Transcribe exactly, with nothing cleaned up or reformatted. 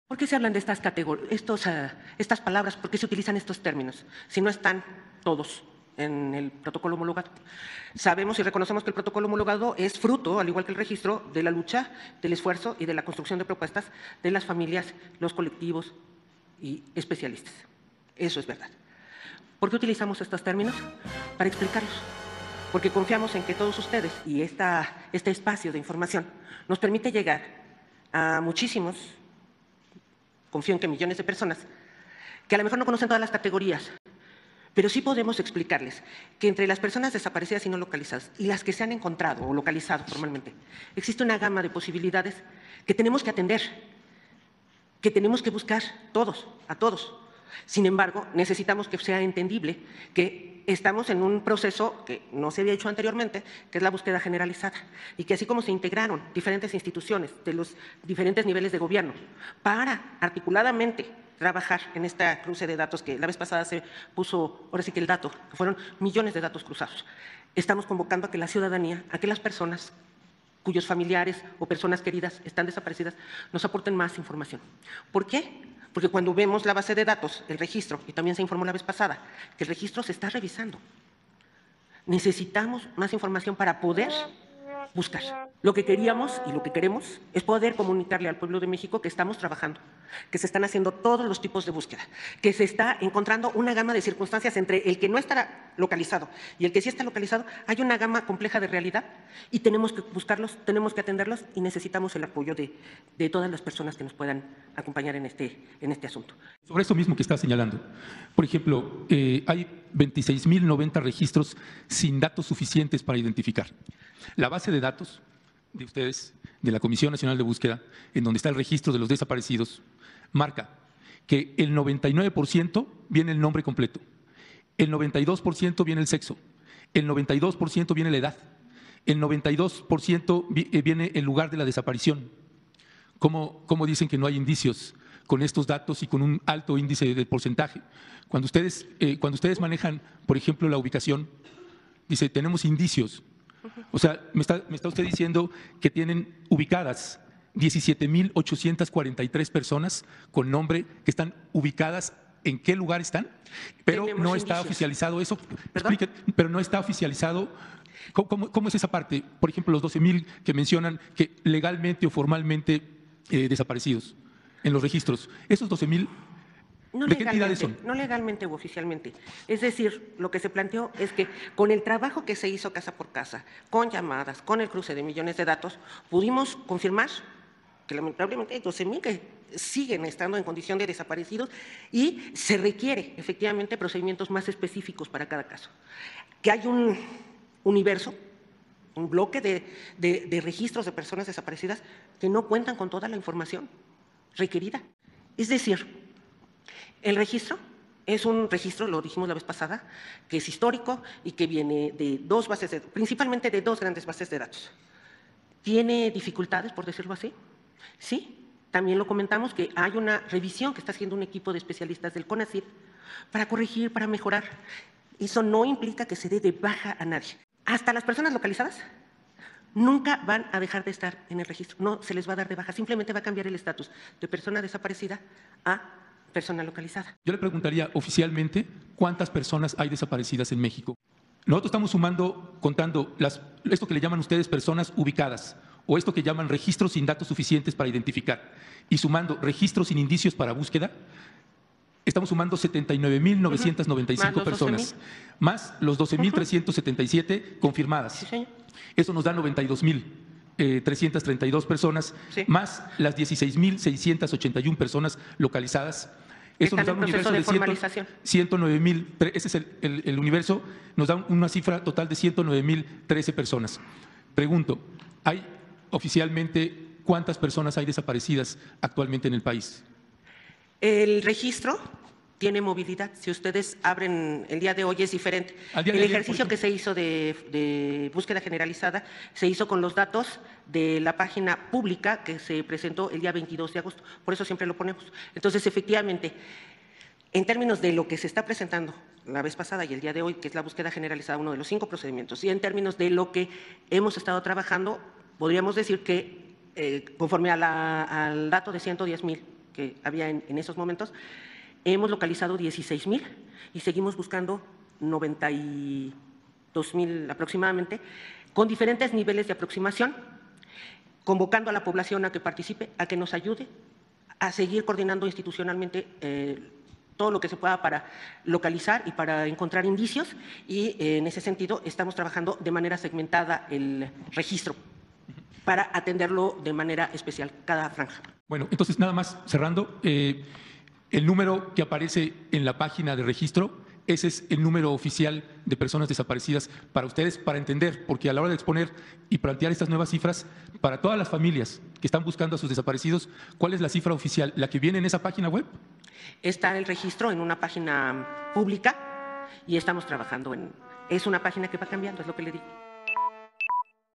¿Por qué se hablan de estas, estos, uh, estas palabras? ¿Por qué se utilizan estos términos? Si no están todos en el protocolo homologado. Sabemos y reconocemos que el protocolo homologado es fruto, al igual que el registro, de la lucha, del esfuerzo y de la construcción de propuestas de las familias, los colectivos y especialistas. Eso es verdad. ¿Por qué utilizamos estos términos? Para explicarlos. Porque confiamos en que todos ustedes y esta, este espacio de información nos permite llegar a muchísimos, confío en que millones de personas, que a lo mejor no conocen todas las categorías, pero sí podemos explicarles que entre las personas desaparecidas y no localizadas y las que se han encontrado o localizado formalmente, existe una gama de posibilidades que tenemos que atender, que tenemos que buscar todos, a todos. Sin embargo, necesitamos que sea entendible que estamos en un proceso que no se había hecho anteriormente, que es la búsqueda generalizada, y que así como se integraron diferentes instituciones de los diferentes niveles de gobierno para articuladamente trabajar en esta cruce de datos que la vez pasada se puso, ahora sí que el dato, que fueron millones de datos cruzados. Estamos convocando a que la ciudadanía, a que las personas cuyos familiares o personas queridas están desaparecidas, nos aporten más información. ¿Por qué? Porque cuando vemos la base de datos, el registro, y también se informó la vez pasada, que el registro se está revisando. Necesitamos más información para poder buscar. Lo que queríamos y lo que queremos es poder comunicarle al pueblo de México que estamos trabajando, que se están haciendo todos los tipos de búsqueda, que se está encontrando una gama de circunstancias entre el que no estará localizado y el que sí está localizado. Hay una gama compleja de realidad y tenemos que buscarlos, tenemos que atenderlos y necesitamos el apoyo de, de todas las personas que nos puedan acompañar en este, en este asunto. Sobre eso mismo que está señalando, por ejemplo, eh, hay veintiséis mil noventa registros sin datos suficientes para identificar. La base de datos de ustedes, de la Comisión Nacional de Búsqueda, en donde está el registro de los desaparecidos, marca que el noventa y nueve por ciento viene el nombre completo, el noventa y dos por ciento viene el sexo, el noventa y dos por ciento viene la edad, el noventa y dos por ciento viene el lugar de la desaparición. ¿Cómo, cómo dicen que no hay indicios con estos datos y con un alto índice de porcentaje? Cuando ustedes, eh, cuando ustedes manejan, por ejemplo, la ubicación, dice, tenemos indicios. O sea, me está, me está usted diciendo que tienen ubicadas diecisiete mil ochocientas cuarenta y tres personas con nombre que están ubicadas en qué lugar están, pero tenemos no está indicios. Oficializado eso. Explique, pero no está oficializado. ¿Cómo, cómo, cómo es esa parte? Por ejemplo, los doce mil que mencionan que legalmente o formalmente eh, desaparecidos en los registros. Esos doce mil, no ¿de qué entidades son? No legalmente o oficialmente. Es decir, lo que se planteó es que con el trabajo que se hizo casa por casa, con llamadas, con el cruce de millones de datos, pudimos confirmar que lamentablemente hay doce mil que siguen estando en condición de desaparecidos y se requiere efectivamente procedimientos más específicos para cada caso. Que hay un universo, un bloque de, de, de registros de personas desaparecidas que no cuentan con toda la información requerida. Es decir, el registro es un registro, lo dijimos la vez pasada, que es histórico y que viene de dos bases, de, principalmente de dos grandes bases de datos. ¿Tiene dificultades, por decirlo así? Sí, también lo comentamos que hay una revisión que está haciendo un equipo de especialistas del CONACYT para corregir, para mejorar. Eso no implica que se dé de baja a nadie. Hasta las personas localizadas nunca van a dejar de estar en el registro, no se les va a dar de baja, simplemente va a cambiar el estatus de persona desaparecida a persona localizada. Yo le preguntaría oficialmente cuántas personas hay desaparecidas en México. Nosotros estamos sumando, contando las, esto que le llaman ustedes personas ubicadas o esto que llaman registros sin datos suficientes para identificar y sumando registros sin indicios para búsqueda, estamos sumando setenta y nueve mil novecientos noventa y cinco uh-huh. personas, más los doce mil trescientos setenta y siete uh-huh. confirmadas. Sí, señor. Eso nos da noventa y dos mil trescientos treinta y dos personas, sí. más las dieciséis mil seiscientos ochenta y una personas localizadas. Eso nos da un universo de ciento nueve mil, ese es el, el, el universo, nos da una cifra total de ciento nueve mil trece personas. Pregunto, ¿hay oficialmente cuántas personas hay desaparecidas actualmente en el país? El registro tiene movilidad. Si ustedes abren, el día de hoy es diferente. El ayer, ejercicio que se hizo de, de búsqueda generalizada se hizo con los datos de la página pública que se presentó el día veintidós de agosto. Por eso siempre lo ponemos. Entonces, efectivamente, en términos de lo que se está presentando la vez pasada y el día de hoy, que es la búsqueda generalizada, uno de los cinco procedimientos, y en términos de lo que hemos estado trabajando, podríamos decir que, eh, conforme a la, al dato de ciento diez mil, que había en, en esos momentos, hemos localizado dieciséis mil y seguimos buscando noventa y dos mil aproximadamente, con diferentes niveles de aproximación, convocando a la población a que participe, a que nos ayude, a seguir coordinando institucionalmente eh, todo lo que se pueda para localizar y para encontrar indicios, y eh, en ese sentido estamos trabajando de manera segmentada el registro para atenderlo de manera especial, cada franja. Bueno, entonces nada más cerrando, eh, el número que aparece en la página de registro, ese es el número oficial de personas desaparecidas para ustedes, para entender, porque a la hora de exponer y plantear estas nuevas cifras, para todas las familias que están buscando a sus desaparecidos, ¿cuál es la cifra oficial? ¿La que viene en esa página web? Está el registro en una página pública y estamos trabajando en… Es una página que va cambiando, es lo que le digo.